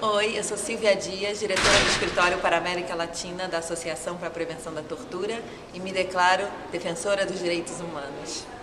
Oi, eu sou Silvia Dias, diretora do Escritório para a América Latina da Associação para a Prevenção da Tortura e me declaro defensora dos direitos humanos.